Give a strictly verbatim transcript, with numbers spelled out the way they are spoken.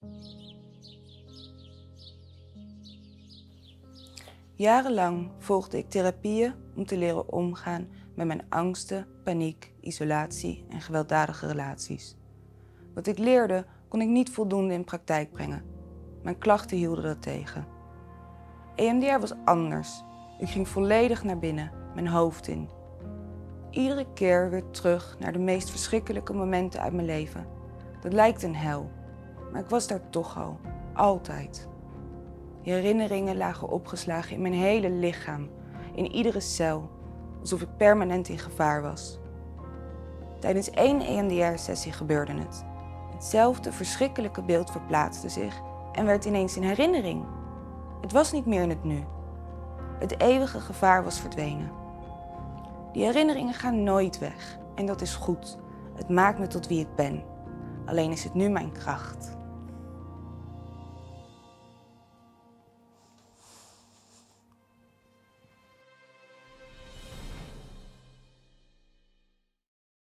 Jarenlang volgde ik therapieën om te leren omgaan met mijn angsten, paniek, isolatie en gewelddadige relaties. Wat ik leerde kon ik niet voldoende in praktijk brengen. Mijn klachten hielden dat tegen. E M D R was anders. Ik ging volledig naar binnen, mijn hoofd in. Iedere keer weer terug naar de meest verschrikkelijke momenten uit mijn leven. Dat lijkt een hel, maar ik was daar toch al, altijd. Die herinneringen lagen opgeslagen in mijn hele lichaam, in iedere cel, alsof ik permanent in gevaar was. Tijdens één E M D R-sessie gebeurde het. Hetzelfde verschrikkelijke beeld verplaatste zich en werd ineens een herinnering. Het was niet meer in het nu. Het eeuwige gevaar was verdwenen. Die herinneringen gaan nooit weg en dat is goed. Het maakt me tot wie ik ben. Alleen is het nu mijn kracht.